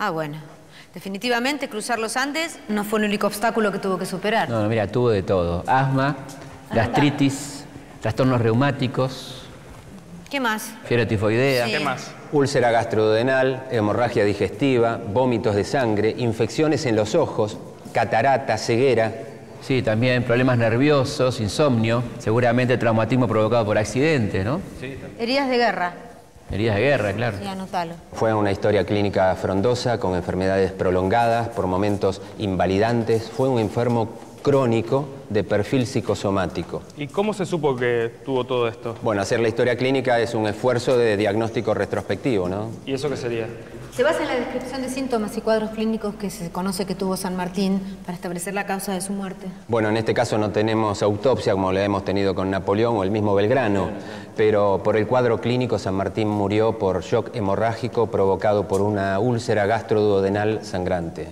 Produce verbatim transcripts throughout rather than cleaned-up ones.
Ah, bueno. Definitivamente, cruzar los Andes no fue el único obstáculo que tuvo que superar. No, no, mira, tuvo de todo. Asma, gastritis, trastornos reumáticos. ¿Qué más? Fiebre tifoidea. Sí. ¿Qué más? Úlcera gastroduodenal, hemorragia digestiva, vómitos de sangre, infecciones en los ojos, catarata, ceguera. Sí, también problemas nerviosos, insomnio, seguramente traumatismo provocado por accidente, ¿no? Sí. Heridas de guerra. Heridas de guerra, claro. Sí, anótalo. Fue una historia clínica frondosa, con enfermedades prolongadas, por momentos invalidantes. Fue un enfermo crónico de perfil psicosomático. ¿Y cómo se supo que tuvo todo esto? Bueno, hacer la historia clínica es un esfuerzo de diagnóstico retrospectivo, ¿no? ¿Y eso qué sería? Se basa en la descripción de síntomas y cuadros clínicos que se conoce que tuvo San Martín para establecer la causa de su muerte. Bueno, en este caso no tenemos autopsia como la hemos tenido con Napoleón o el mismo Belgrano, pero por el cuadro clínico San Martín murió por shock hemorrágico provocado por una úlcera gastroduodenal sangrante.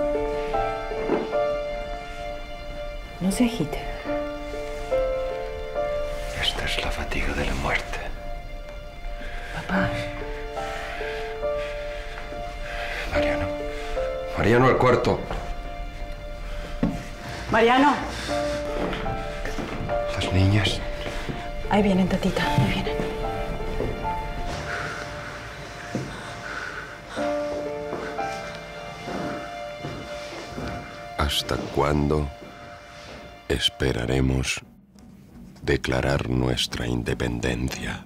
No se agite. Esta es la fatiga de la muerte. Papá. Mariano. Mariano, al cuarto. Mariano. Las niñas. Ahí vienen, tatita. Ahí vienen. ¿Hasta cuándo esperaremos declarar nuestra independencia?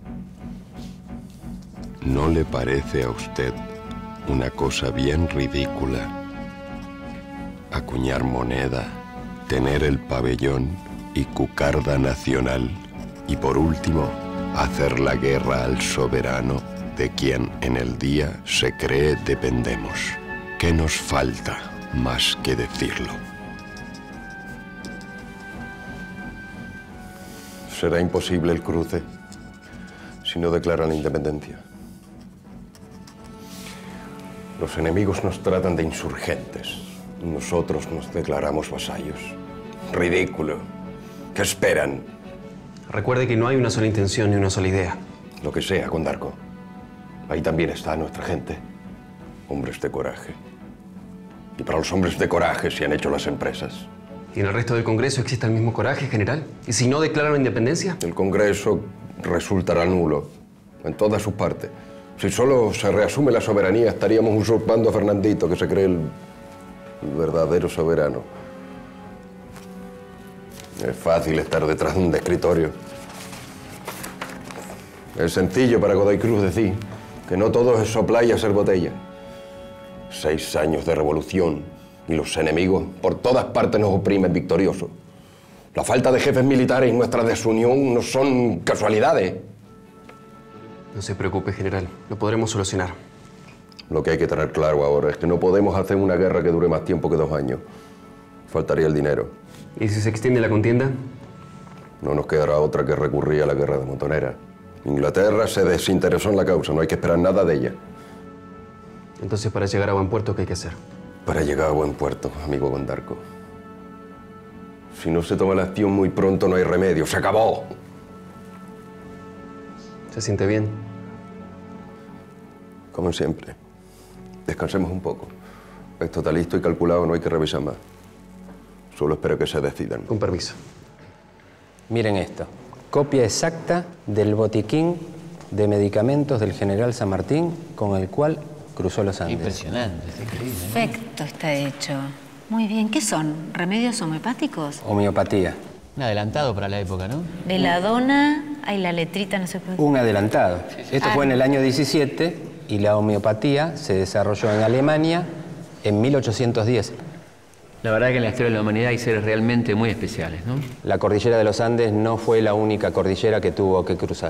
¿No le parece a usted una cosa bien ridícula acuñar moneda, tener el pabellón y cucarda nacional y, por último, hacer la guerra al soberano de quien en el día se cree dependemos? ¿Qué nos falta más que decirlo? Será imposible el cruce si no declaran la independencia. Los enemigos nos tratan de insurgentes. Nosotros nos declaramos vasallos. Ridículo. ¿Qué esperan? Recuerde que no hay una sola intención ni una sola idea. Lo que sea, Condarco. Ahí también está nuestra gente. Hombres de coraje. Y para los hombres de coraje se han hecho las empresas. ¿Y en el resto del Congreso existe el mismo coraje, general? ¿Y si no declaran la independencia? El Congreso resultará nulo en todas sus partes. Si solo se reasume la soberanía, estaríamos usurpando a Fernandito, que se cree el, el verdadero soberano. Es fácil estar detrás de un escritorio. Es sencillo para Godoy Cruz decir que no todo es soplar y hacer botella. Seis años de revolución y los enemigos por todas partes nos oprimen victoriosos. La falta de jefes militares y nuestra desunión no son casualidades. No se preocupe, general. Lo podremos solucionar. Lo que hay que tener claro ahora es que no podemos hacer una guerra que dure más tiempo que dos años. Faltaría el dinero. ¿Y si se extiende la contienda? No nos quedará otra que recurrir a la guerra de Montonera. Inglaterra se desinteresó en la causa, no hay que esperar nada de ella. Entonces, para llegar a buen puerto, ¿qué hay que hacer? Para llegar a buen puerto, amigo Condarco. Si no se toma la acción muy pronto, no hay remedio. ¡Se acabó! ¿Se siente bien? Como siempre. Descansemos un poco. Esto está listo y calculado, no hay que revisar más. Solo espero que se decidan. Con permiso. Miren esto. Copia exacta del botiquín de medicamentos del general San Martín con el cual cruzó los Andes. Impresionante, es increíble. Perfecto está hecho. Muy bien. ¿Qué son? ¿Remedios homeopáticos? Homeopatía. Un adelantado para la época, ¿no? Veladona. Ay, la letrita no se puede... Un adelantado. Esto Ah, fue en no. el año diecisiete y la homeopatía se desarrolló en Alemania en mil ochocientos diez. La verdad que en la historia de la humanidad hay seres realmente muy especiales, ¿no? La cordillera de los Andes no fue la única cordillera que tuvo que cruzar.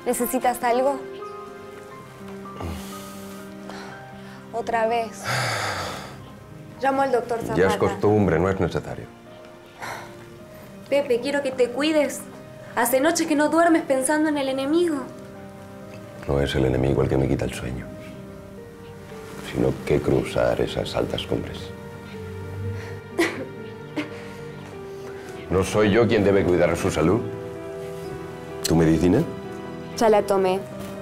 ¿Necesitas algo? Otra vez. Llamo al doctor Zapata. Ya es costumbre, no es necesario. Pepe, quiero que te cuides. Hace noches que no duermes pensando en el enemigo. No es el enemigo el que me quita el sueño, sino que cruzar esas altas cumbres. ¿No soy yo quien debe cuidar su salud? ¿Tu medicina? Ya la tomé.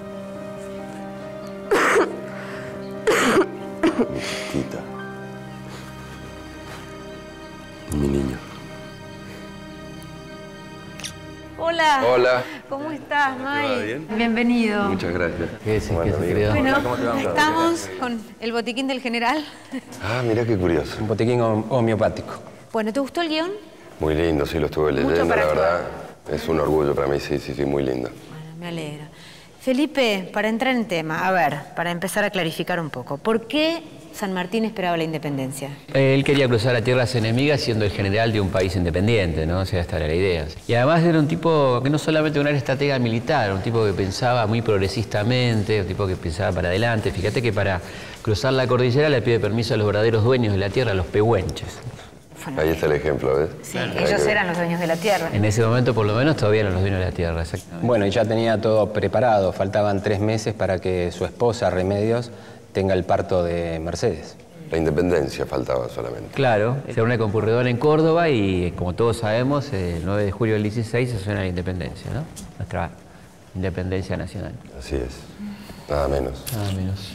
Mi chiquita. Mi niño. Hola. Hola. ¿Cómo estás, May? ¿Te va bien? Bienvenido. Muchas gracias. ¿Qué es, Bueno, qué es, amigo. querido? Bueno, ¿Cómo te va? estamos con el botiquín del general. Ah, mira qué curioso. Un botiquín hom- homeopático. Bueno, ¿te gustó el guión? Muy lindo, sí, lo estuve leyendo, para la actuar. verdad. Es un orgullo para mí, sí, sí, sí, muy lindo. Bueno, me alegra. Felipe, para entrar en tema, a ver, para empezar a clarificar un poco, ¿por qué San Martín esperaba la independencia? Él quería cruzar a tierras enemigas siendo el general de un país independiente, ¿no? O sea, esta era la idea. Y además era un tipo que no solamente era un estratega militar, un tipo que pensaba muy progresistamente, un tipo que pensaba para adelante. Fíjate que para cruzar la cordillera le pide permiso a los verdaderos dueños de la tierra, los pehuenches. Ahí está el ejemplo, ¿ves? Sí, ellos eran los dueños de la tierra. En ese momento, por lo menos, todavía eran los dueños de la tierra, exactamente. Bueno, y ya tenía todo preparado. Faltaban tres meses para que su esposa, Remedios, tenga el parto de Mercedes. La independencia faltaba solamente. Claro, era una concurridora en Córdoba y, como todos sabemos, el nueve de julio del dieciséis se suena la independencia, ¿no? Nuestra independencia nacional. Así es. Nada menos. Nada menos.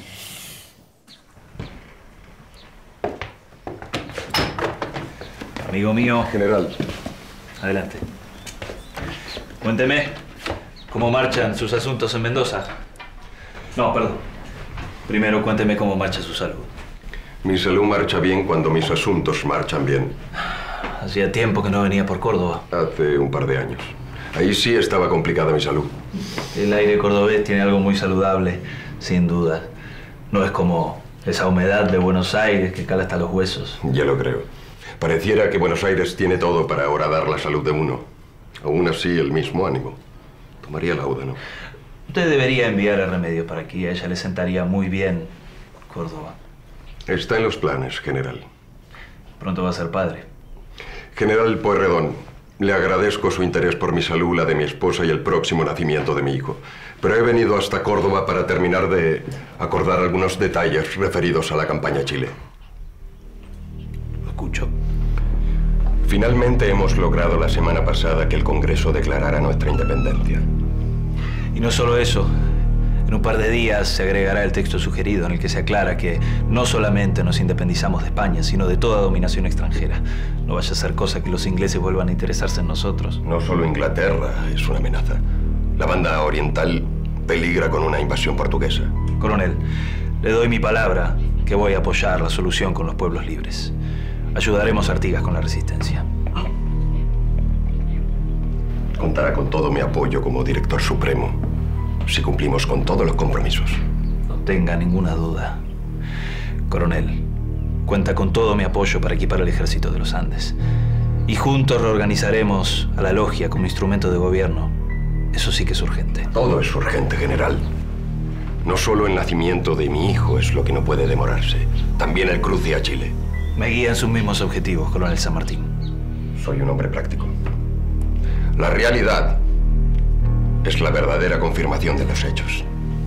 Amigo mío. General. Adelante. Cuénteme, ¿cómo marchan sus asuntos en Mendoza? No, perdón. Primero cuénteme cómo marcha su salud. Mi salud marcha bien cuando mis asuntos marchan bien. Hacía tiempo que no venía por Córdoba. Hace un par de años. Ahí sí estaba complicada mi salud. El aire cordobés tiene algo muy saludable, sin duda. No es como esa humedad de Buenos Aires que cala hasta los huesos. Ya lo creo. Pareciera que Buenos Aires tiene todo para horadar la salud de uno. Aún así, el mismo ánimo. Tomaría lauda, ¿no? Usted debería enviar a Remedios para aquí. A ella le sentaría muy bien Córdoba. Está en los planes, general. Pronto va a ser padre. General Pueyrredón, le agradezco su interés por mi salud, la de mi esposa y el próximo nacimiento de mi hijo. Pero he venido hasta Córdoba para terminar de acordar algunos detalles referidos a la campaña Chile. Lo escucho. Finalmente hemos logrado la semana pasada que el Congreso declarara nuestra independencia. Y no solo eso. En un par de días se agregará el texto sugerido en el que se aclara que no solamente nos independizamos de España, sino de toda dominación extranjera. No vaya a ser cosa que los ingleses vuelvan a interesarse en nosotros. No solo Inglaterra es una amenaza. La banda oriental peligra con una invasión portuguesa. Coronel, le doy mi palabra que voy a apoyar la solución con los pueblos libres. Ayudaremos a Artigas con la resistencia. Contará con todo mi apoyo como director supremo, si cumplimos con todos los compromisos. No tenga ninguna duda. Coronel, cuenta con todo mi apoyo para equipar el ejército de los Andes. Y juntos reorganizaremos a la logia como instrumento de gobierno. Eso sí que es urgente. Todo es urgente, general. No solo el nacimiento de mi hijo es lo que no puede demorarse. También el cruce a Chile. Me guían sus mismos objetivos, Coronel San Martín. Soy un hombre práctico. La realidad es la verdadera confirmación de los hechos.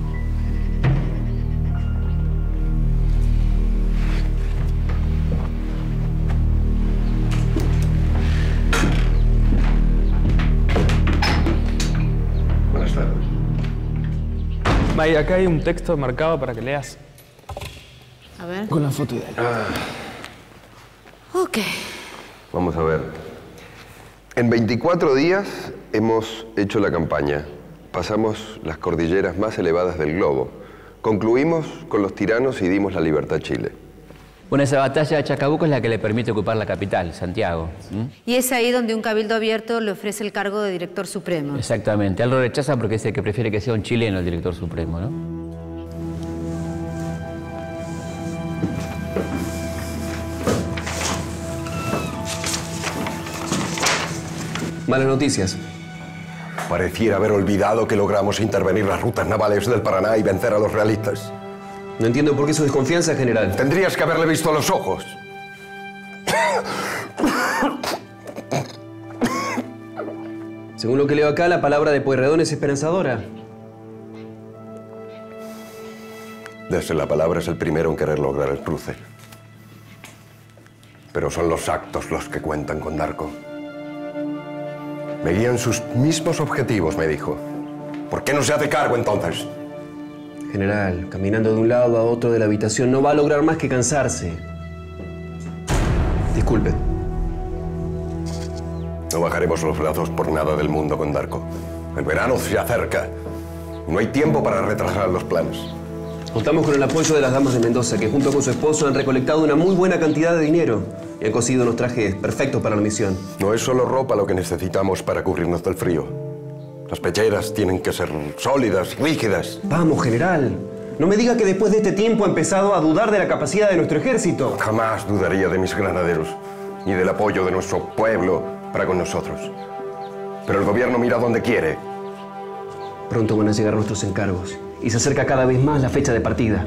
Buenas tardes. May, acá hay un texto marcado para que leas. A ver. Con la foto de él. Ah, Ok. vamos a ver. En veinticuatro días hemos hecho la campaña. Pasamos las cordilleras más elevadas del globo. Concluimos con los tiranos y dimos la libertad a Chile. Bueno, esa batalla de Chacabuco es la que le permite ocupar la capital, Santiago. ¿Mm? Y es ahí donde un cabildo abierto le ofrece el cargo de director supremo. Exactamente. Él lo rechaza porque es el que prefiere que sea un chileno el director supremo, ¿no? Malas noticias. Pareciera haber olvidado que logramos intervenir las rutas navales del Paraná y vencer a los realistas. No entiendo por qué su desconfianza, general. Tendrías que haberle visto a los ojos. Según lo que leo acá, la palabra de Pueyrredón es esperanzadora. Desde la palabra es el primero en querer lograr el cruce. Pero son los actos los que cuentan con Darko. Me guían sus mismos objetivos, me dijo. ¿Por qué no se hace cargo entonces? General, caminando de un lado a otro de la habitación no va a lograr más que cansarse. Disculpe. No bajaremos los brazos por nada del mundo con Darko. El verano se acerca y no hay tiempo para retrasar los planes. Contamos con el apoyo de las damas de Mendoza, que junto con su esposo han recolectado una muy buena cantidad de dinero y han cosido unos trajes perfectos para la misión. No es solo ropa lo que necesitamos para cubrirnos del frío. Las pecheras tienen que ser sólidas, rígidas. Vamos, general. No me diga que después de este tiempo ha empezado a dudar de la capacidad de nuestro ejército. Jamás dudaría de mis granaderos ni del apoyo de nuestro pueblo para con nosotros. Pero el gobierno mira donde quiere. Pronto van a llegar nuestros encargos y se acerca cada vez más la fecha de partida.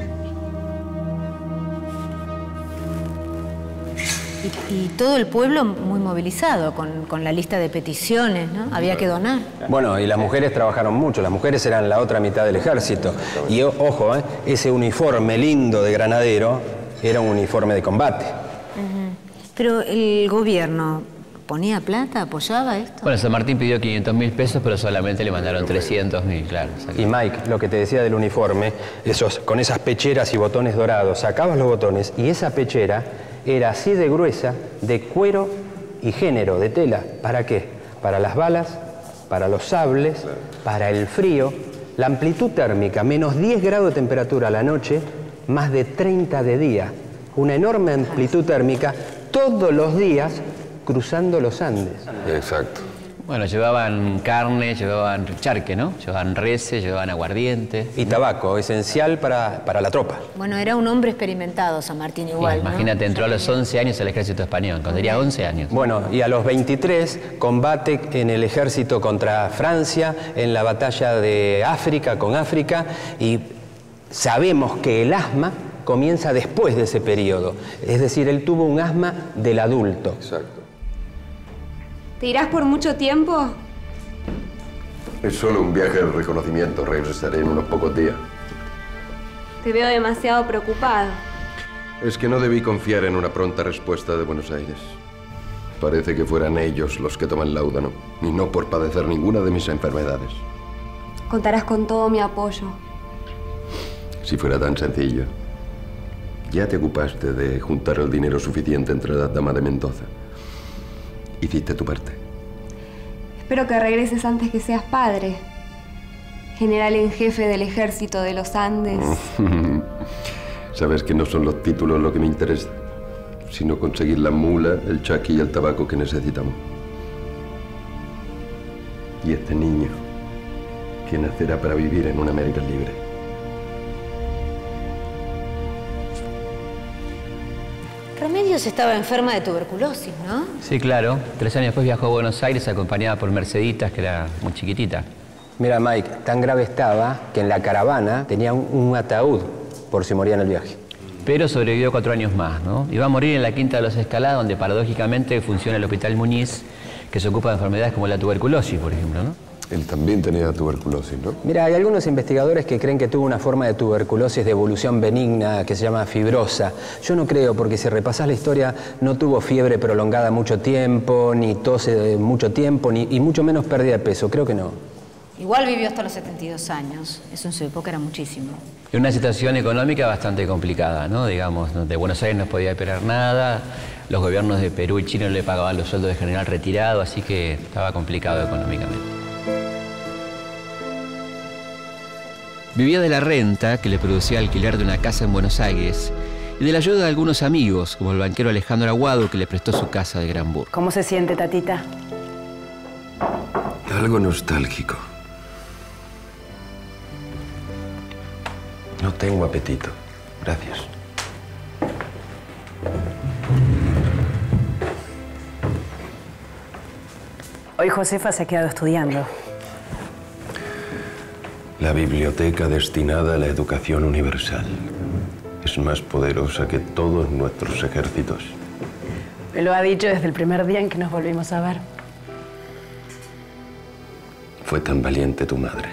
Y, y todo el pueblo muy movilizado con, con la lista de peticiones, ¿no? Había que donar. Bueno, y las mujeres trabajaron mucho. Las mujeres eran la otra mitad del ejército. Y o- ojo, ¿eh? ese uniforme lindo de granadero era un uniforme de combate. Uh-huh. Pero el gobierno ponía plata, apoyaba esto. Bueno, San Martín pidió quinientos mil pesos, pero solamente le mandaron trescientos mil, claro. Y Mike, lo que te decía del uniforme, esos, con esas pecheras y botones dorados, sacabas los botones y esa pechera era así de gruesa, de cuero y género, de tela. ¿Para qué? Para las balas, para los sables, para el frío. La amplitud térmica, menos diez grados de temperatura a la noche, más de treinta de día. Una enorme amplitud térmica todos los días cruzando los Andes. Exacto. Bueno, llevaban carne, llevaban charque, ¿no? Llevaban reses, llevaban aguardiente. Y tabaco, esencial para, para la tropa. Bueno, era un hombre experimentado, San Martín, igual, ¿no? Imagínate, entró a los once años al ejército español, cuando tenía once años. Bueno, y a los veintitrés combate en el ejército contra Francia, en la batalla de África, con África, y sabemos que el asma comienza después de ese periodo. Es decir, él tuvo un asma del adulto. Exacto. ¿Te irás por mucho tiempo? Es solo un viaje de reconocimiento. Regresaré en unos pocos días. Te veo demasiado preocupado. Es que no debí confiar en una pronta respuesta de Buenos Aires. Parece que fueran ellos los que toman láudano, y no por padecer ninguna de mis enfermedades. Contarás con todo mi apoyo. Si fuera tan sencillo. Ya te ocupaste de juntar el dinero suficiente entre las damas de Mendoza. Hiciste tu parte. Espero que regreses antes que seas padre. General en jefe del ejército de los Andes. Sabes que no son los títulos lo que me interesa, sino conseguir la mula, el chaqui y el tabaco que necesitamos. Y este niño, que nacerá para vivir en una América libre. Remedios estaba enferma de tuberculosis, ¿no? Sí, claro. Tres años después viajó a Buenos Aires acompañada por Merceditas, que era muy chiquitita. Mira, Mike, tan grave estaba que en la caravana tenía un, un ataúd por si moría en el viaje. Pero sobrevivió cuatro años más, ¿no? Iba a morir en la Quinta de los Escaladas, donde paradójicamente funciona el Hospital Muñiz, que se ocupa de enfermedades como la tuberculosis, por ejemplo, ¿no? Él también tenía tuberculosis, ¿no? Mira, hay algunos investigadores que creen que tuvo una forma de tuberculosis de evolución benigna que se llama fibrosa. Yo no creo, porque si repasás la historia, no tuvo fiebre prolongada mucho tiempo, ni tos eh, mucho tiempo, ni, y mucho menos pérdida de peso. Creo que no. Igual vivió hasta los setenta y dos años. Eso en su época era muchísimo. En una situación económica bastante complicada, ¿no? Digamos, de Buenos Aires no podía operar nada, los gobiernos de Perú y Chile no le pagaban los sueldos de general retirado, así que estaba complicado económicamente. Vivía de la renta que le producía alquiler de una casa en Buenos Aires y de la ayuda de algunos amigos, como el banquero Alejandro Aguado, que le prestó su casa de Granburgo. ¿Cómo se siente, tatita? Algo nostálgico. No tengo apetito. Gracias. Hoy Josefa se ha quedado estudiando. La biblioteca destinada a la educación universal es más poderosa que todos nuestros ejércitos. Me lo ha dicho desde el primer día en que nos volvimos a ver. Fue tan valiente tu madre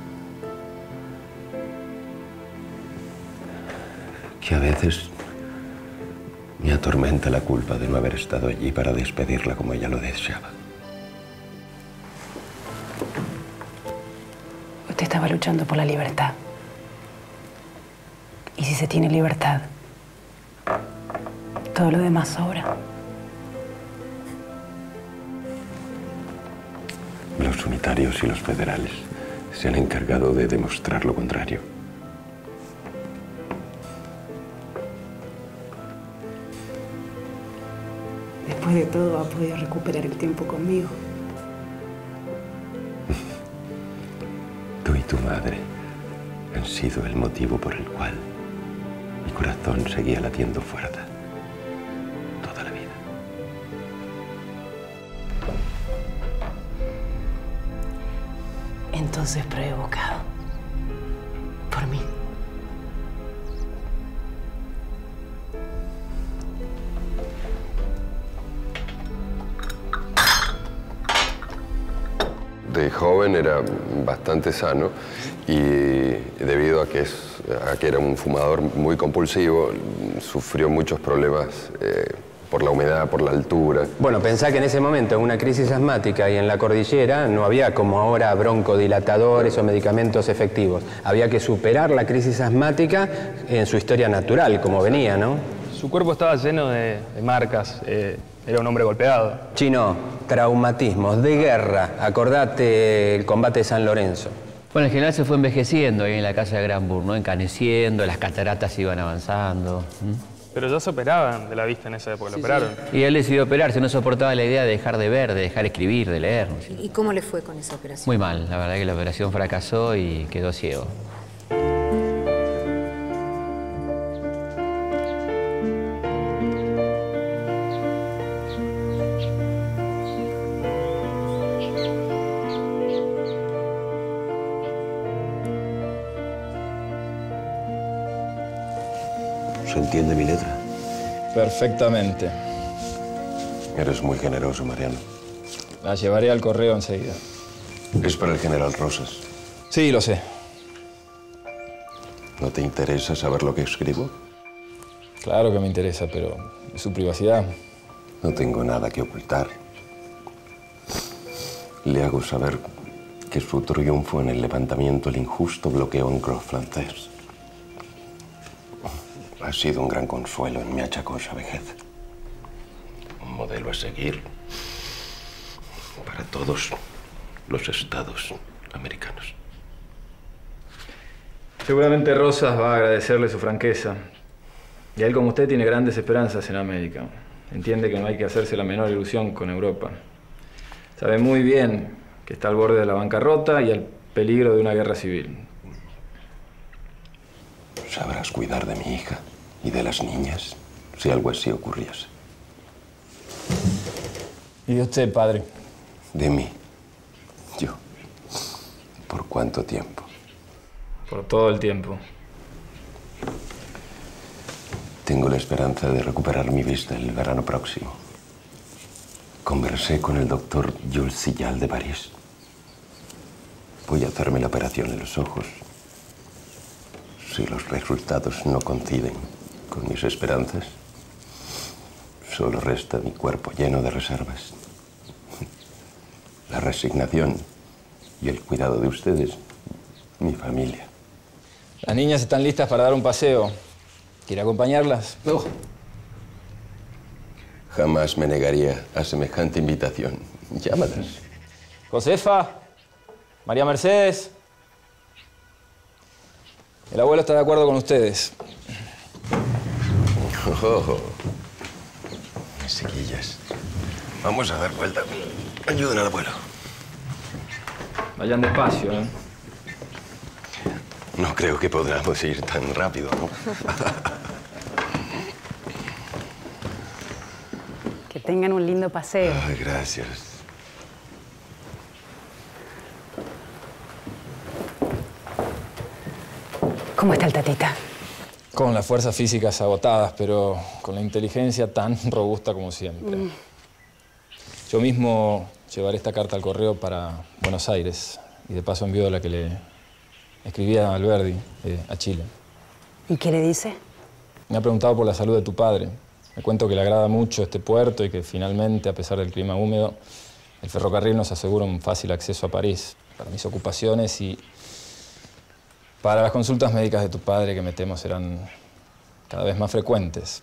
que a veces me atormenta la culpa de no haber estado allí para despedirla como ella lo deseaba. Usted estaba luchando por la libertad. Y si se tiene libertad, todo lo demás sobra. Los unitarios y los federales se han encargado de demostrar lo contrario. Después de todo, ha podido recuperar el tiempo conmigo. Tú y tu madre han sido el motivo por el cual mi corazón seguía latiendo fuerte toda la vida. Entonces provocado por mí. De joven era bastante sano y debido a que, es, a que era un fumador muy compulsivo, sufrió muchos problemas eh, por la humedad, por la altura. Bueno, pensá que en ese momento, en una crisis asmática y en la cordillera, no había como ahora broncodilatadores o medicamentos efectivos. Había que superar la crisis asmática en su historia natural, como venía, ¿no? Su cuerpo estaba lleno de, de marcas. Eh, era un hombre golpeado. Chino, traumatismos de guerra. Acordate el combate de San Lorenzo. Bueno, en general se fue envejeciendo ahí en la casa de Granburg, ¿no? Encaneciendo, las cataratas iban avanzando. ¿Mm? Pero ya se operaban de la vista en esa época, Sí, lo operaron. sí. Y él decidió operarse, no soportaba la idea de dejar de ver, de dejar de escribir, de leer. ¿Y cómo le fue con esa operación? Muy mal, la verdad que la operación fracasó y quedó ciego. ¿Se entiende mi letra? Perfectamente. Eres muy generoso, Mariano. La llevaré al correo enseguida. Es para el general Rosas. Sí, lo sé. ¿No te interesa saber lo que escribo? Claro que me interesa, pero es su privacidad. No tengo nada que ocultar. Le hago saber que su triunfo en el levantamiento el injusto bloqueo en Gros francés ha sido un gran consuelo en mi achacosa vejez. Un modelo a seguir para todos los estados americanos. Seguramente Rosas va a agradecerle su franqueza. Y él, como usted, tiene grandes esperanzas en América. Entiende que no hay que hacerse la menor ilusión con Europa. Sabe muy bien que está al borde de la bancarrota y al peligro de una guerra civil. Sabrás cuidar de mi hija y de las niñas si algo así ocurriese. ¿Y de usted, padre? De mí. Yo. ¿Por cuánto tiempo? Por todo el tiempo. Tengo la esperanza de recuperar mi vista el verano próximo. Conversé con el doctor Jules Sillal de París. Voy a hacerme la operación en los ojos. Si los resultados no coinciden con mis esperanzas, solo resta mi cuerpo lleno de reservas. La resignación y el cuidado de ustedes, mi familia. Las niñas están listas para dar un paseo. ¿Quiere acompañarlas? No. Jamás me negaría a semejante invitación. Llámalas. Josefa, María Mercedes. El abuelo está de acuerdo con ustedes. Oh, mis chiquillas. Vamos a dar vuelta. Ayuden al abuelo. Vayan despacio, ¿eh? No creo que podamos ir tan rápido, ¿no? Que tengan un lindo paseo. Ay, gracias. ¿Cómo está el tatita? Con las fuerzas físicas agotadas, pero con la inteligencia tan robusta como siempre. Mm. Yo mismo llevaré esta carta al correo para Buenos Aires y de paso envío la que le escribí a Alberdi, eh, a Chile. ¿Y qué le dice? Me ha preguntado por la salud de tu padre. Me cuento que le agrada mucho este puerto y que finalmente, a pesar del clima húmedo, el ferrocarril nos asegura un fácil acceso a París para mis ocupaciones y para las consultas médicas de tu padre, que me temo serán cada vez más frecuentes.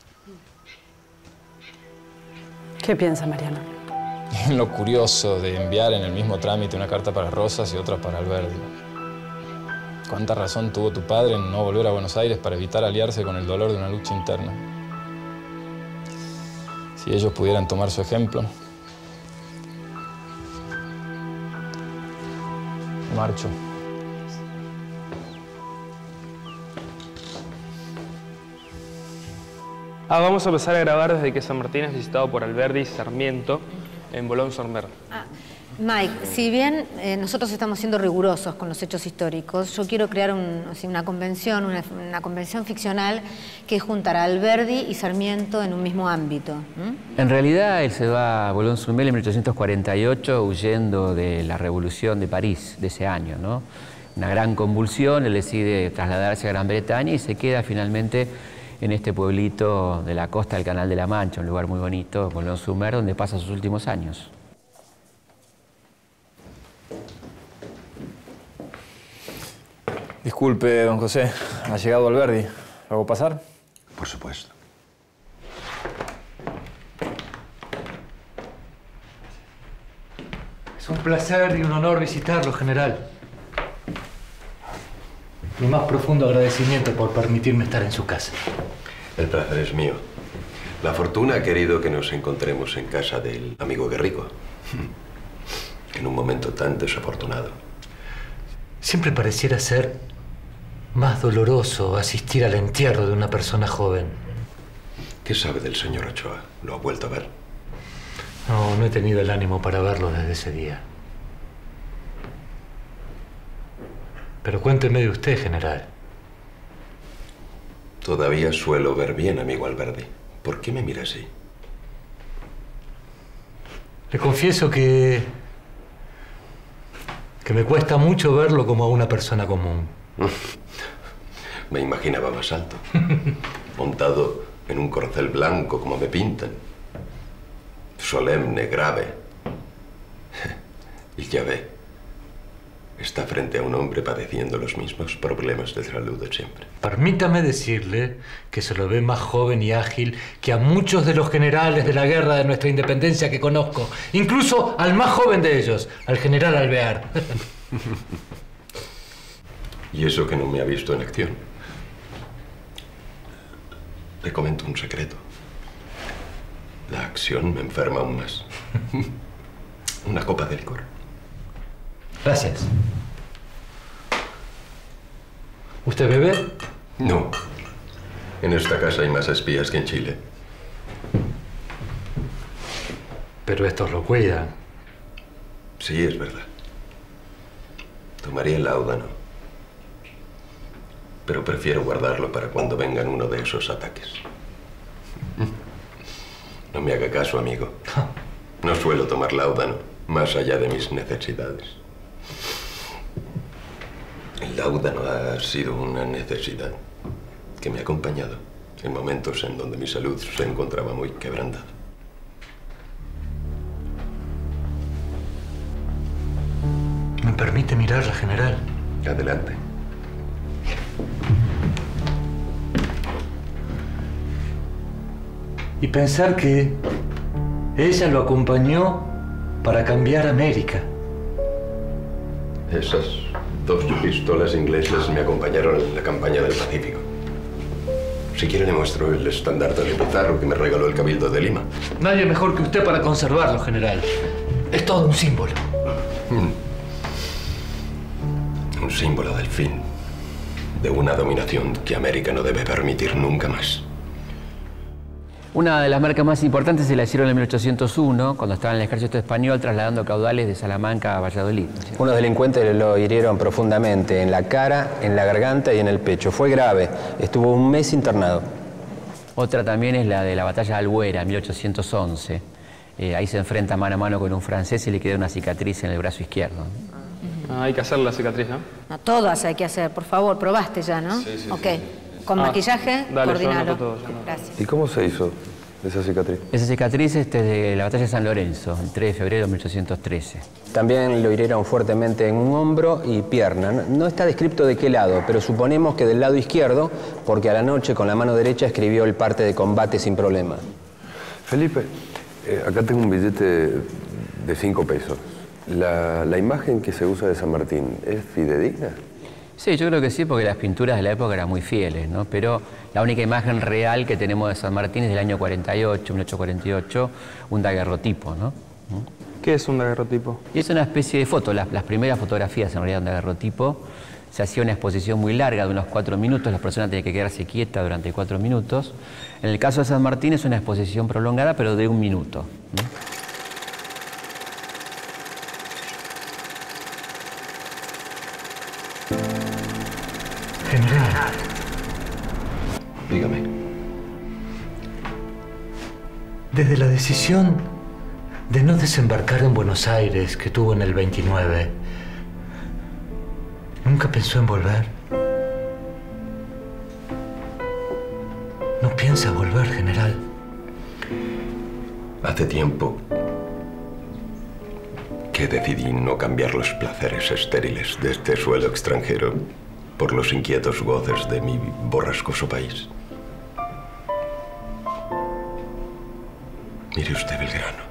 ¿Qué piensa Mariano? Lo curioso de enviar en el mismo trámite una carta para Rosas y otra para Alberdi. ¿Cuánta razón tuvo tu padre en no volver a Buenos Aires para evitar aliarse con el dolor de una lucha interna? Si ellos pudieran tomar su ejemplo. Marcho. Ah, vamos a empezar a grabar desde que San Martín es visitado por Alberdi y Sarmiento en Boulogne-sur-Mer. Ah, Mike, si bien eh, nosotros estamos siendo rigurosos con los hechos históricos, yo quiero crear un, o sea, una convención, una, una convención ficcional que juntará a Alberdi y Sarmiento en un mismo ámbito. ¿Mm? En realidad él se va a Boulogne-sur-Mer en mil ochocientos cuarenta y ocho huyendo de la Revolución de París de ese año, ¿no? Una gran convulsión, él decide trasladarse a Gran Bretaña y se queda finalmente en este pueblito de la costa del Canal de la Mancha, un lugar muy bonito, Boulogne-sur-Mer, donde pasa sus últimos años. Disculpe, don José, ha llegado Alberdi. ¿Lo hago pasar? Por supuesto. Es un placer y un honor visitarlo, general. Mi más profundo agradecimiento por permitirme estar en su casa. El placer es mío. La fortuna ha querido que nos encontremos en casa del amigo Guerrico. En un momento tan desafortunado. Siempre pareciera ser más doloroso asistir al entierro de una persona joven. ¿Qué sabe del señor Ochoa? ¿Lo ha vuelto a ver? No, no he tenido el ánimo para verlo desde ese día. Pero cuénteme de usted, general. Todavía suelo ver bien, amigo Alberdi. ¿Por qué me mira así? Le confieso que... que me cuesta mucho verlo como a una persona común. Me imaginaba más alto. Montado en un corcel blanco, como me pintan. Solemne, grave. Y ya ve, está frente a un hombre padeciendo los mismos problemas de salud de siempre. Permítame decirle que se lo ve más joven y ágil que a muchos de los generales de la guerra de nuestra independencia que conozco. Incluso al más joven de ellos, al general Alvear. Y eso que no me ha visto en acción. Le comento un secreto. La acción me enferma aún más. Una copa de licor. Gracias. ¿Usted bebe? No. En esta casa hay más espías que en Chile. Pero estos lo cuidan. Sí, es verdad. Tomaría el láudano. Pero prefiero guardarlo para cuando vengan uno de esos ataques. No me haga caso, amigo. No suelo tomar láudano, más allá de mis necesidades. El láudano ha sido una necesidad que me ha acompañado en momentos en donde mi salud se encontraba muy quebrantada. ¿Me permite mirarla, general? Adelante. Y pensar que ella lo acompañó para cambiar América. Esas dos pistolas inglesas me acompañaron en la campaña del Pacífico. Si quiere le muestro el estandarte de Pizarro que me regaló el Cabildo de Lima. Nadie mejor que usted para conservarlo, general. Es todo un símbolo. Mm. Un símbolo del fin de una dominación que América no debe permitir nunca más. Una de las marcas más importantes se la hicieron en mil ochocientos uno, cuando estaba en el ejército español trasladando caudales de Salamanca a Valladolid. Unos delincuentes lo hirieron profundamente en la cara, en la garganta y en el pecho. Fue grave, estuvo un mes internado. Otra también es la de la batalla de Albuera, en mil ochocientos once. Eh, ahí se enfrenta mano a mano con un francés y le queda una cicatriz en el brazo izquierdo. Ah, hay que hacer la cicatriz, ¿no? No, todas hay que hacer, por favor, probaste ya, ¿no? Sí, sí, ok. sí, sí. Con Ah, maquillaje, dale, coordinalo. yo anoto todo, yo anoto. Gracias. ¿Y cómo se hizo esa cicatriz? Esa cicatriz es de la batalla de San Lorenzo, el tres de febrero de mil ochocientos trece. También lo hirieron fuertemente en un hombro y pierna. No- No está descrito de qué lado, pero suponemos que del lado izquierdo, porque a la noche con la mano derecha escribió el parte de combate sin problema. Felipe, eh, acá tengo un billete de cinco pesos. La, la imagen que se usa de San Martín, ¿es fidedigna? Sí, yo creo que sí, porque las pinturas de la época eran muy fieles, ¿no? Pero la única imagen real que tenemos de San Martín es del año cuarenta y ocho, mil ochocientos cuarenta y ocho, un daguerrotipo, ¿no? ¿Qué es un daguerrotipo? Y es una especie de foto, las, las primeras fotografías en realidad de un daguerrotipo. Se hacía una exposición muy larga de unos cuatro minutos, la persona tenía que quedarse quieta durante cuatro minutos. En el caso de San Martín es una exposición prolongada, pero de un minuto, ¿no? General. Dígame. Desde la decisión de no desembarcar en Buenos Aires que tuvo en el veintinueve, ¿nunca pensó en volver? ¿No piensa volver, general? Hace tiempo que decidí no cambiar los placeres estériles de este suelo extranjero por los inquietos goces de mi borrascoso país. Mire usted Belgrano.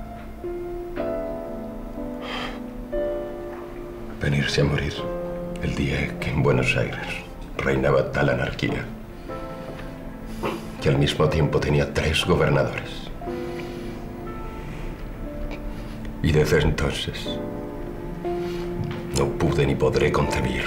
Venirse a morir el día que en Buenos Aires reinaba tal anarquía que al mismo tiempo tenía tres gobernadores. Y desde entonces no pude ni podré concebir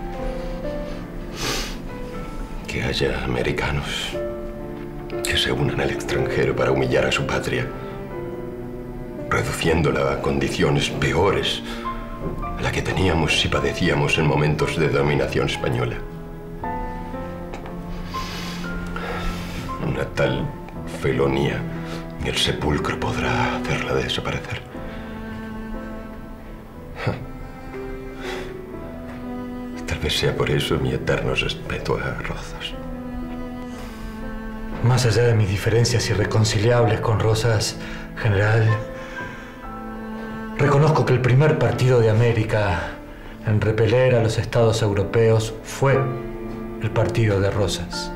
que haya americanos que se unan al extranjero para humillar a su patria, reduciéndola a condiciones peores a la que teníamos si padecíamos en momentos de dominación española. Una tal felonía, ni el sepulcro podrá hacerla desaparecer. Tal vez sea por eso mi eterno respeto a Rozas. Más allá de mis diferencias irreconciliables con Rosas, general, reconozco que el primer partido de América en repeler a los estados europeos fue el partido de Rosas.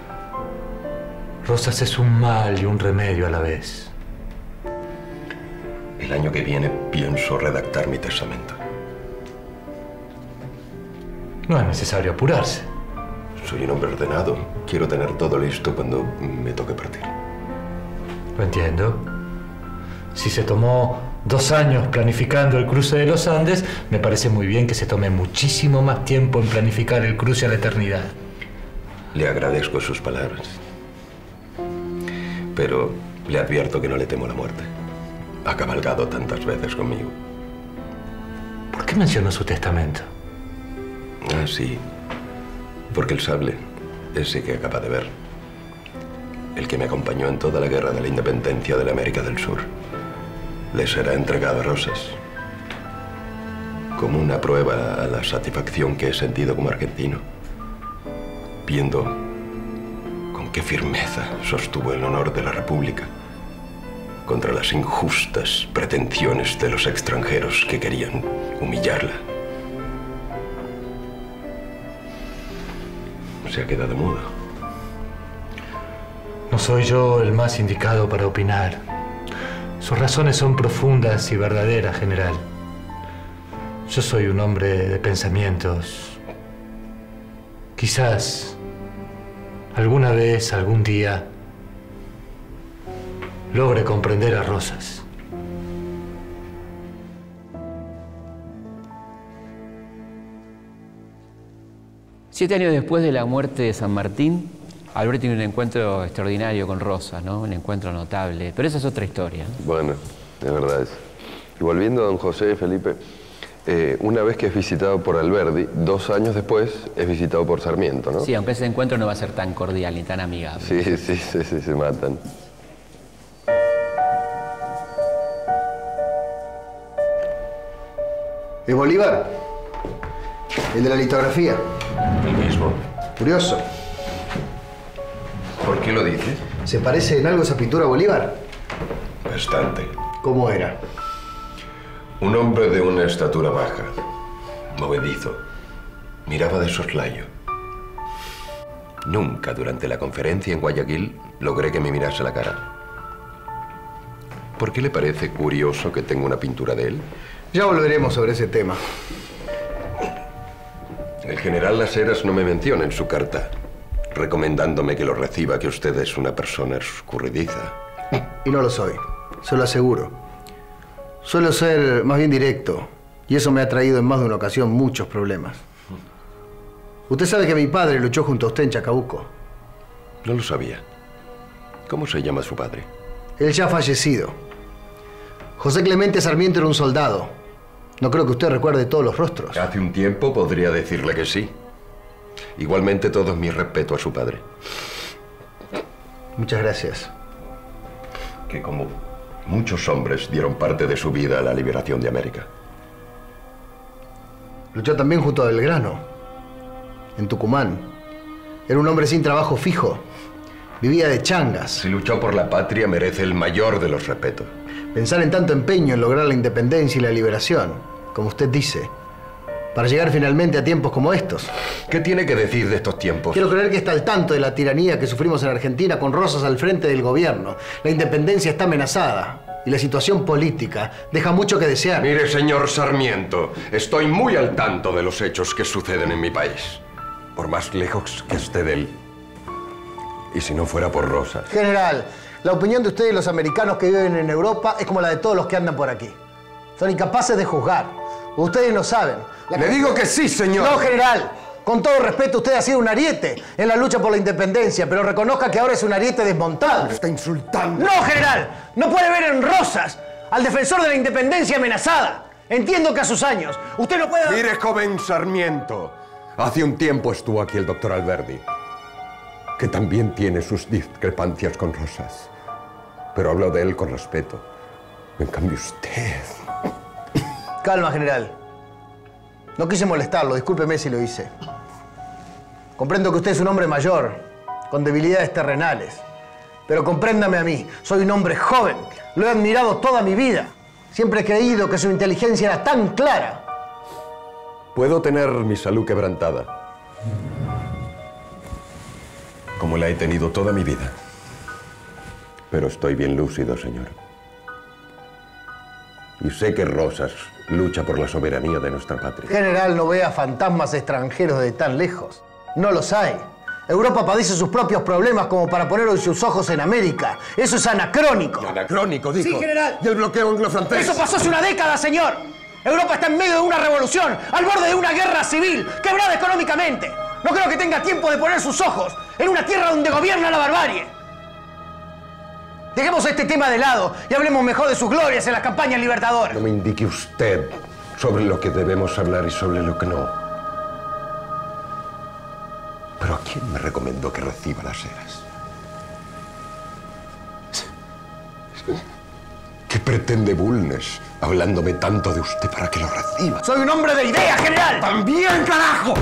Rosas es un mal y un remedio a la vez. El año que viene pienso redactar mi testamento. No es necesario apurarse. Soy un hombre ordenado. Quiero tener todo listo cuando me toque partir. Lo entiendo. Si se tomó dos años planificando el cruce de los Andes, me parece muy bien que se tome muchísimo más tiempo en planificar el cruce a la eternidad. Le agradezco sus palabras. Pero le advierto que no le temo la muerte. Ha cabalgado tantas veces conmigo. ¿Por qué mencionó su testamento? Ah, sí. Porque el sable, ese que acaba de ver, el que me acompañó en toda la guerra de la independencia de la América del Sur, le será entregado a Rosas como una prueba a la satisfacción que he sentido como argentino, viendo con qué firmeza sostuvo el honor de la República contra las injustas pretensiones de los extranjeros que querían humillarla. Se ha quedado mudo. No soy yo el más indicado para opinar. Sus razones son profundas y verdaderas, general. Yo soy un hombre de pensamientos. Quizás alguna vez, algún día, logre comprender a Rosas. Siete años después de la muerte de San Martín, Alberti tiene un encuentro extraordinario con Rosas, ¿no? Un encuentro notable. Pero esa es otra historia. Bueno, es verdad eso. Y volviendo a don José, Felipe, eh, una vez que es visitado por Alberdi, dos años después es visitado por Sarmiento, ¿no? Sí, aunque ese encuentro no va a ser tan cordial ni tan amigable. Sí, sí, sí, sí, se matan. ¿Es Bolívar? El de la litografía. El mismo. Curioso. ¿Por qué lo dices? ¿Se parece en algo esa pintura a Bolívar? Bastante. ¿Cómo era? Un hombre de una estatura baja, movedizo, miraba de soslayo. Nunca durante la conferencia en Guayaquil logré que me mirase la cara. ¿Por qué le parece curioso que tenga una pintura de él? Ya volveremos sobre ese tema. El general Las Heras no me menciona en su carta, recomendándome que lo reciba, que usted es una persona escurridiza. Y no lo soy, se lo aseguro. Suelo ser más bien directo, y eso me ha traído en más de una ocasión muchos problemas. Usted sabe que mi padre luchó junto a usted en Chacabuco. No lo sabía. ¿Cómo se llama su padre? Él ya ha fallecido. José Clemente Sarmiento era un soldado. No creo que usted recuerde todos los rostros. Hace un tiempo podría decirle que sí. Igualmente todo mi respeto a su padre. Muchas gracias. Que como muchos hombres dieron parte de su vida a la liberación de América. Luchó también junto a Belgrano, en Tucumán. Era un hombre sin trabajo fijo. Vivía de changas. Si luchó por la patria, merece el mayor de los respetos. Pensar en tanto empeño en lograr la independencia y la liberación, como usted dice, para llegar finalmente a tiempos como estos. ¿Qué tiene que decir de estos tiempos? Quiero creer que está al tanto de la tiranía que sufrimos en Argentina con Rosas al frente del gobierno. La independencia está amenazada y la situación política deja mucho que desear. Mire, señor Sarmiento, estoy muy al tanto de los hechos que suceden en mi país, por más lejos que esté de él. Y si no fuera por Rosas. General, la opinión de ustedes y los americanos que viven en Europa es como la de todos los que andan por aquí. Son incapaces de juzgar. Ustedes lo saben. La Le digo que sí, señor. No, general. Con todo respeto, usted ha sido un ariete en la lucha por la independencia, pero reconozca que ahora es un ariete desmontado. Me está insultando. No, general. No puede ver en Rosas al defensor de la independencia amenazada. Entiendo que a sus años usted no puede... Mire, joven Sarmiento. Hace un tiempo estuvo aquí el doctor Alberdi, que también tiene sus discrepancias con Rosas. Pero hablo de él con respeto. En cambio, usted... Calma, general. No quise molestarlo, discúlpeme si lo hice. Comprendo que usted es un hombre mayor, con debilidades terrenales. Pero compréndame a mí, soy un hombre joven. Lo he admirado toda mi vida. Siempre he creído que su inteligencia era tan clara. Puedo tener mi salud quebrantada, como la he tenido toda mi vida. Pero estoy bien lúcido, señor. Y sé que Rosas lucha por la soberanía de nuestra patria. General, no vea fantasmas extranjeros de tan lejos. No los hay. Europa padece sus propios problemas como para poner hoy sus ojos en América. Eso es anacrónico. Anacrónico, dijo. Sí, general. ¿Y el bloqueo anglo-francés? Eso pasó hace una década, señor. Europa está en medio de una revolución, al borde de una guerra civil, quebrada económicamente. No creo que tenga tiempo de poner sus ojos en una tierra donde gobierna la barbarie. Dejemos este tema de lado y hablemos mejor de sus glorias en las campañas libertadoras. No me indique usted sobre lo que debemos hablar y sobre lo que no. ¿Pero a quién me recomendó que reciba Las Heras? ¿Qué pretende Bulnes hablándome tanto de usted para que lo reciba? ¡Soy un hombre de idea, general! ¡También, carajo!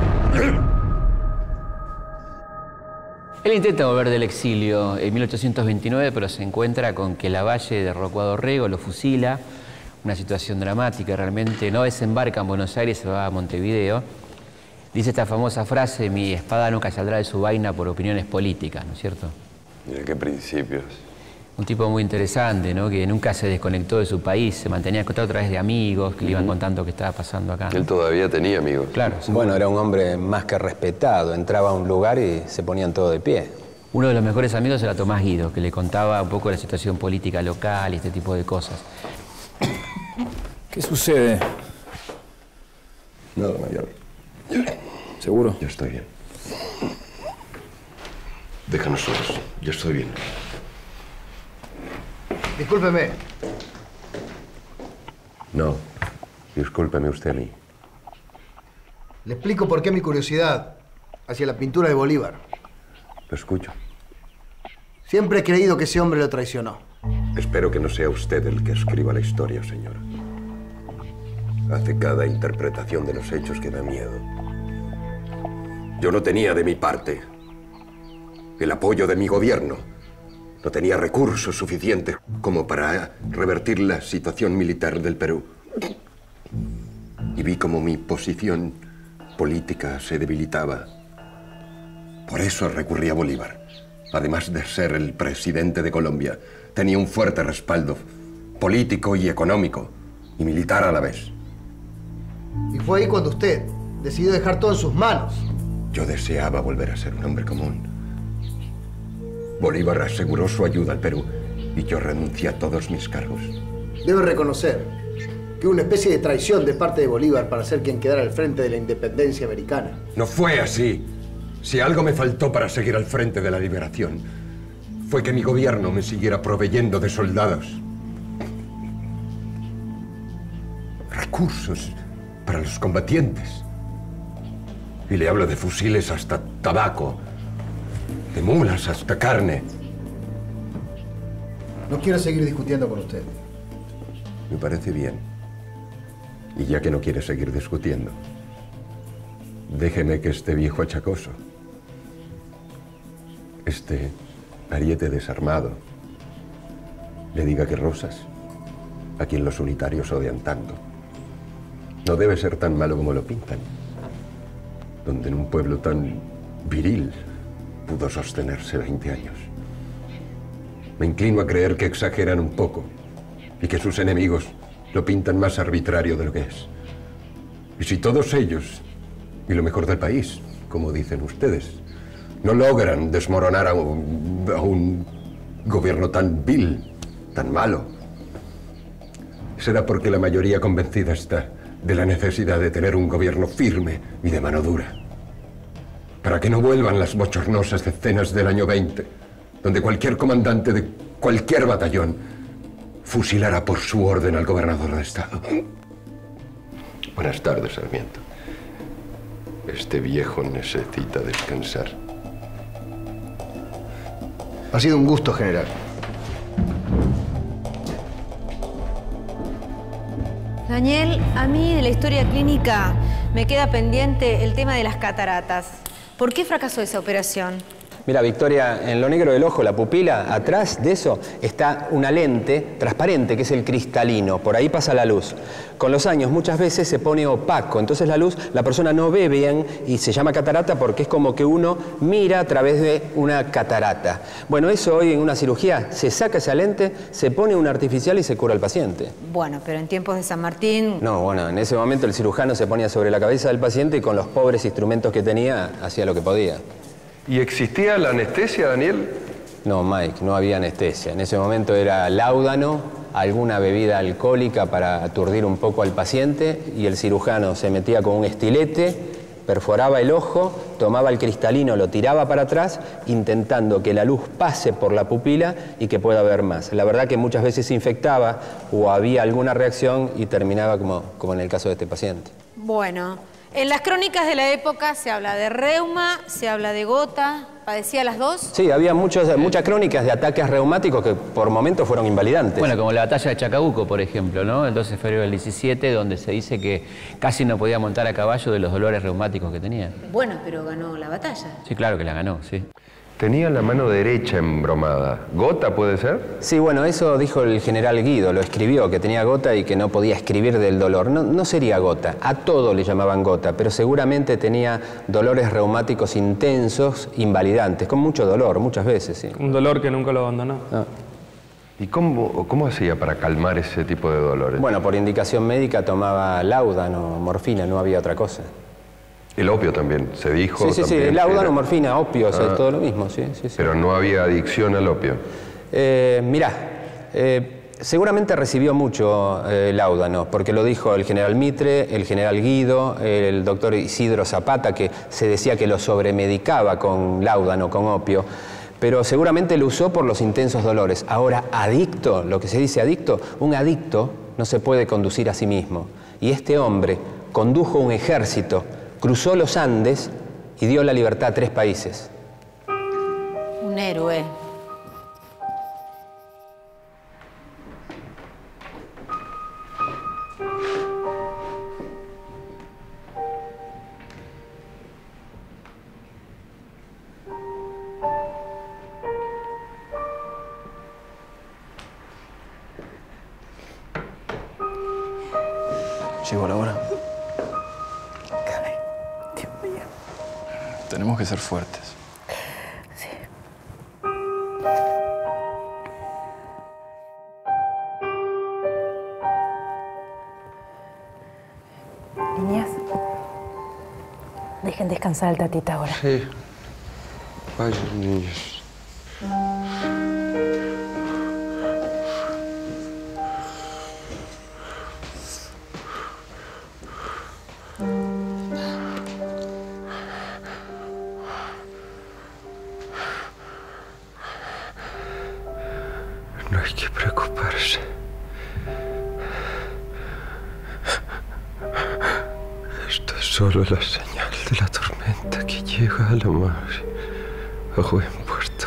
Él intenta volver del exilio en mil ochocientos veintinueve, pero se encuentra con que Lavalle derrocó a Dorrego, lo fusila, una situación dramática, realmente no desembarca en Buenos Aires, se va a Montevideo. Dice esta famosa frase, mi espada nunca saldrá de su vaina por opiniones políticas, ¿no es cierto? Mira qué principios. Un tipo muy interesante, ¿no? Que nunca se desconectó de su país, se mantenía en contacto a través de amigos que le iban contando qué estaba pasando acá, ¿no? Él todavía tenía amigos. Claro. Bueno, era un hombre más que respetado. Entraba a un lugar y se ponían todo de pie. Uno de los mejores amigos era Tomás Guido, que le contaba un poco la situación política local y este tipo de cosas. ¿Qué sucede? Nada, mayor. ¿Seguro? Yo estoy bien. Déjanos solos. Ya estoy bien. Discúlpeme. No. Discúlpeme usted a mí. Le explico por qué mi curiosidad hacia la pintura de Bolívar. Lo escucho. Siempre he creído que ese hombre lo traicionó. Espero que no sea usted el que escriba la historia, señor. Hace cada interpretación de los hechos que da miedo. Yo no tenía de mi parte el apoyo de mi gobierno. No tenía recursos suficientes como para revertir la situación militar del Perú. Y vi como mi posición política se debilitaba. Por eso recurrí a Bolívar. Además de ser el presidente de Colombia, tenía un fuerte respaldo político y económico, y militar a la vez. Y fue ahí cuando usted decidió dejar todo en sus manos. Yo deseaba volver a ser un hombre común. Bolívar aseguró su ayuda al Perú, y yo renuncié a todos mis cargos. Debo reconocer que hubo una especie de traición de parte de Bolívar para ser quien quedara al frente de la independencia americana. No fue así. Si algo me faltó para seguir al frente de la liberación, fue que mi gobierno me siguiera proveyendo de soldados. Recursos para los combatientes. Y le hablo de fusiles hasta tabaco, de mulas hasta carne. No quiero seguir discutiendo con usted. Me parece bien. Y ya que no quiere seguir discutiendo, déjeme que este viejo achacoso, este ariete desarmado, le diga que Rosas, a quien los unitarios odian tanto, no debe ser tan malo como lo pintan, donde en un pueblo tan viril pudo sostenerse veinte años. Me inclino a creer que exageran un poco y que sus enemigos lo pintan más arbitrario de lo que es. Y si todos ellos, y lo mejor del país, como dicen ustedes, no logran desmoronar a un, a un gobierno tan vil, tan malo, será porque la mayoría convencida está de la necesidad de tener un gobierno firme y de mano dura. Para que no vuelvan las bochornosas escenas del año veinte, donde cualquier comandante de cualquier batallón fusilara por su orden al gobernador de Estado. Buenas tardes, Sarmiento. Este viejo necesita descansar. Ha sido un gusto, general. Daniel, a mí de la historia clínica me queda pendiente el tema de las cataratas. ¿Por qué fracasó esa operación? Mira, Victoria, en lo negro del ojo, la pupila, atrás de eso está una lente transparente, que es el cristalino. Por ahí pasa la luz. Con los años muchas veces se pone opaco, entonces la luz, la persona no ve bien y se llama catarata porque es como que uno mira a través de una catarata. Bueno, eso hoy en una cirugía, se saca esa lente, se pone una artificial y se cura al paciente. Bueno, pero en tiempos de San Martín... No, bueno, en ese momento el cirujano se ponía sobre la cabeza del paciente y con los pobres instrumentos que tenía, hacía lo que podía. ¿Y existía la anestesia, Daniel? No, Mike, no había anestesia. En ese momento era láudano, alguna bebida alcohólica para aturdir un poco al paciente y el cirujano se metía con un estilete, perforaba el ojo, tomaba el cristalino, lo tiraba para atrás, intentando que la luz pase por la pupila y que pueda ver más. La verdad que muchas veces se infectaba o había alguna reacción y terminaba como, como en el caso de este paciente. Bueno... En las crónicas de la época se habla de reuma, se habla de gota. ¿Padecía las dos? Sí, había muchos, muchas crónicas de ataques reumáticos que por momentos fueron invalidantes. Bueno, como la batalla de Chacabuco, por ejemplo, ¿no? El doce de febrero del diecisiete, donde se dice que casi no podía montar a caballo de los dolores reumáticos que tenía. Bueno, pero ganó la batalla. Sí, claro que la ganó, sí. Tenía la mano derecha embromada. ¿Gota puede ser? Sí, bueno, eso dijo el general Guido, lo escribió, que tenía gota y que no podía escribir del dolor. No, no sería gota, a todo le llamaban gota, pero seguramente tenía dolores reumáticos intensos, invalidantes, con mucho dolor, muchas veces, sí. Un dolor que nunca lo abandonó. Ah. ¿Y cómo, cómo hacía para calmar ese tipo de dolores? Bueno, por indicación médica tomaba láudano, morfina, no había otra cosa. El opio también, se dijo. Sí, sí, sí, el láudano, morfina, opio, o sea, ah, todo lo mismo, sí, sí, sí. Pero no había adicción al opio. Eh, mirá, eh, Seguramente recibió mucho eh, Laudano, porque lo dijo el general Mitre, el general Guido, el doctor Isidro Zapata, que se decía que lo sobremedicaba con Laudano, con opio, pero seguramente lo usó por los intensos dolores. Ahora, adicto, lo que se dice adicto, un adicto no se puede conducir a sí mismo. Y este hombre condujo un ejército, cruzó los Andes y dio la libertad a tres países. Un héroe. Llegó la hora. Caray, Dios mío. Tenemos que ser fuertes. Sí. Niñas, dejen descansar al tatita ahora. Sí. Vaya, niños. No hay que preocuparse. Esto es solo la señal de la tormenta que llega a la mar, a buen puerto.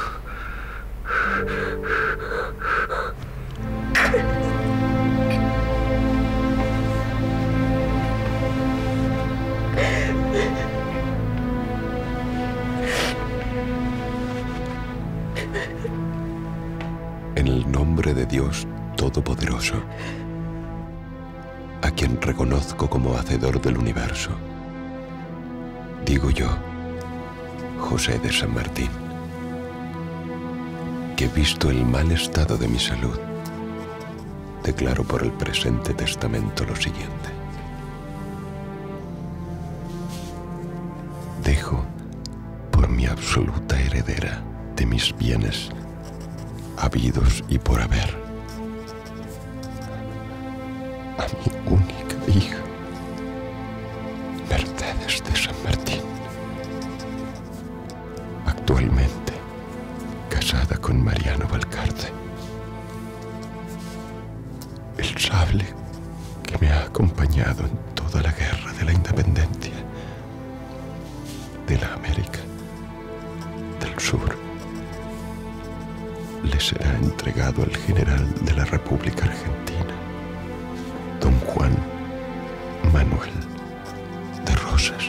En el nombre de Dios Todopoderoso, a quien reconozco como hacedor del universo, digo yo, José de San Martín, que visto el mal estado de mi salud, declaro por el presente testamento lo siguiente. Dejo por mi absoluta heredera de mis bienes habidos y por haber a mi única hija, Mercedes de San Martín, actualmente casada con Mariano Valcarce. El sable que me ha acompañado en toda la guerra de la independencia de la América del Sur le será entregado al general de la República Argentina, don Juan Manuel de Rosas.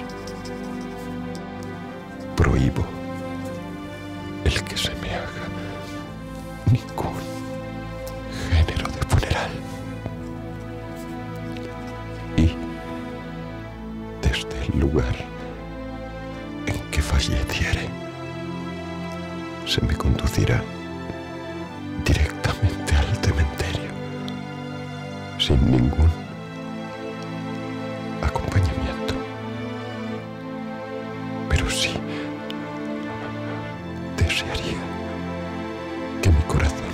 Prohíbo el que se me haga ningún género de funeral. Y desde el lugar en que falleciere, se me conducirá directamente al cementerio, sin ningún acompañamiento. Pero sí desearía que mi corazón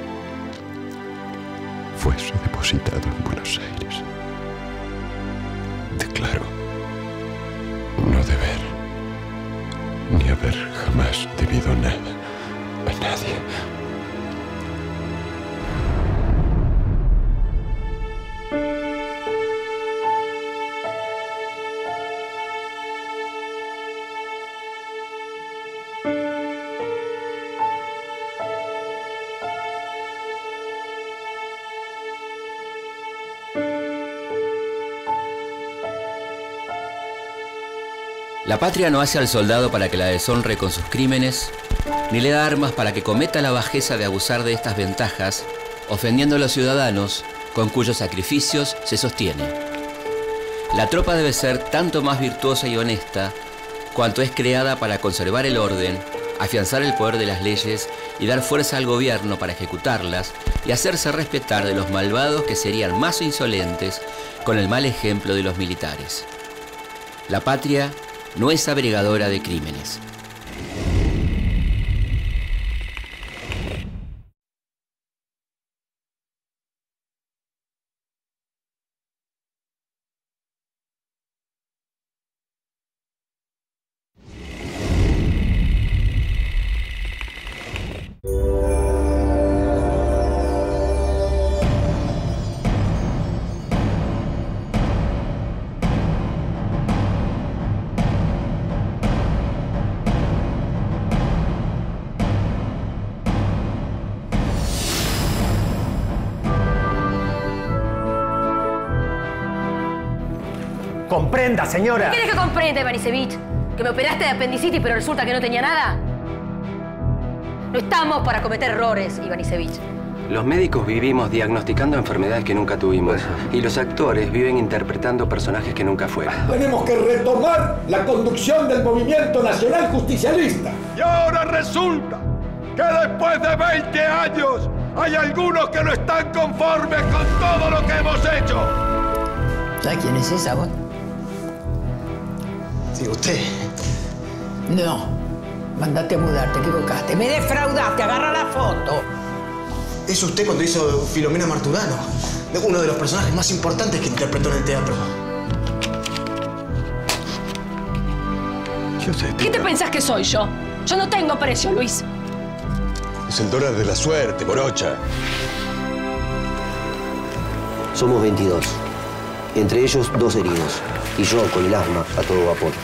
fuese depositado en Buenos Aires. Declaro no deber ni haber jamás debido nada a nadie. La patria no hace al soldado para que la deshonre con sus crímenes, ni le da armas para que cometa la bajeza de abusar de estas ventajas, ofendiendo a los ciudadanos con cuyos sacrificios se sostiene. La tropa debe ser tanto más virtuosa y honesta cuanto es creada para conservar el orden, afianzar el poder de las leyes y dar fuerza al gobierno para ejecutarlas y hacerse respetar de los malvados que serían más insolentes con el mal ejemplo de los militares. La patria no es abrigadora de crímenes. comprenda, señora. ¿Qué querés que comprenda, Ivanisevich? ¿Que me operaste de apendicitis pero resulta que no tenía nada? No estamos para cometer errores, Ivanisevich. Los médicos vivimos diagnosticando enfermedades que nunca tuvimos. Y los actores viven interpretando personajes que nunca fueron. Tenemos que retomar la conducción del movimiento nacional justicialista. Y ahora resulta que después de veinte años hay algunos que no están conformes con todo lo que hemos hecho. ¿Sabes quién es esa vos? Sí, usted. No. Mandate a mudar, te equivocaste. Me defraudaste, agarra la foto. Es usted cuando hizo Filomena Marturano, uno de los personajes más importantes que interpretó en el teatro. Yo sé, ¿Qué te pensás que soy yo? Yo no tengo precio, Luis. Es el dólar de la suerte, morocha. Somos veintidós. Entre ellos, dos heridos. Y yo con el asma a todo vapor.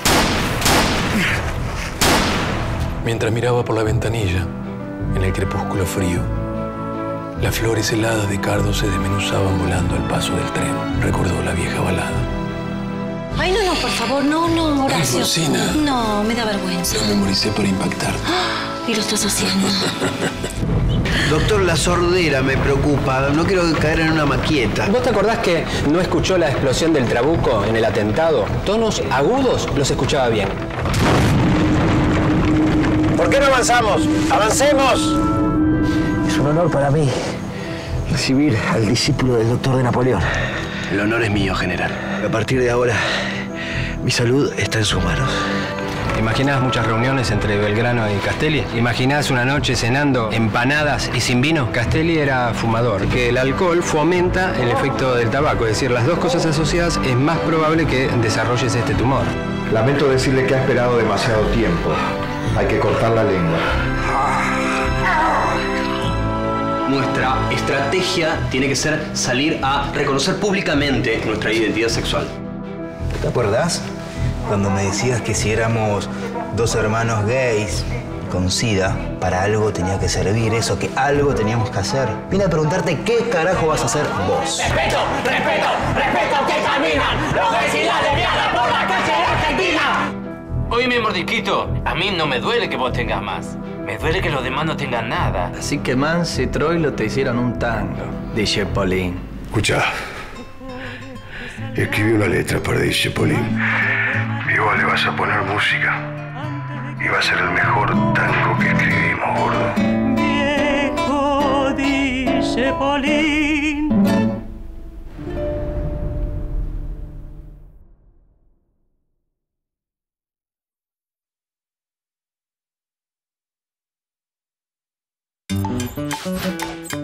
Mientras miraba por la ventanilla, en el crepúsculo frío, las flores heladas de cardo se desmenuzaban volando al paso del tren. Recordó la vieja balada. Ay, no, no, por favor, no, no, Horacio. Alfonsina. No, me da vergüenza. Lo memoricé para impactar. Y lo estás haciendo. Doctor, la sordera me preocupa. No quiero caer en una maquieta. ¿Vos te acordás que no escuchó la explosión del trabuco en el atentado? Tonos agudos los escuchaba bien. ¿Por qué no avanzamos? ¡Avancemos! Es un honor para mí recibir al discípulo del doctor de Napoleón. El honor es mío, general. A partir de ahora, mi salud está en sus manos. ¿Imaginás muchas reuniones entre Belgrano y Castelli? ¿Imaginás una noche cenando empanadas y sin vino? Castelli era fumador, que el alcohol fomenta el efecto del tabaco. Es decir, las dos cosas asociadas es más probable que desarrolles este tumor. Lamento decirle que ha esperado demasiado tiempo. Hay que cortar la lengua. Nuestra estrategia tiene que ser salir a reconocer públicamente nuestra identidad sexual. ¿Te acuerdas? Cuando me decías que si éramos dos hermanos gays con SIDA, para algo tenía que servir eso, que algo teníamos que hacer. Vine a preguntarte qué carajo vas a hacer vos. ¡Respeto, respeto, respeto que caminan los gays y la lesbianas por la calle de Argentina! Oíme, mordisquito, a mí no me duele que vos tengas más. Me duele que los demás no tengan nada. Así que Mance y Troilo te hicieron un tango, dice Polín. Escucha, escribí una letra para Dice Polín. Y vos le vas a poner música. Y va a ser el mejor tango que escribimos, gordo. Viejo, dice Polín. Thank you.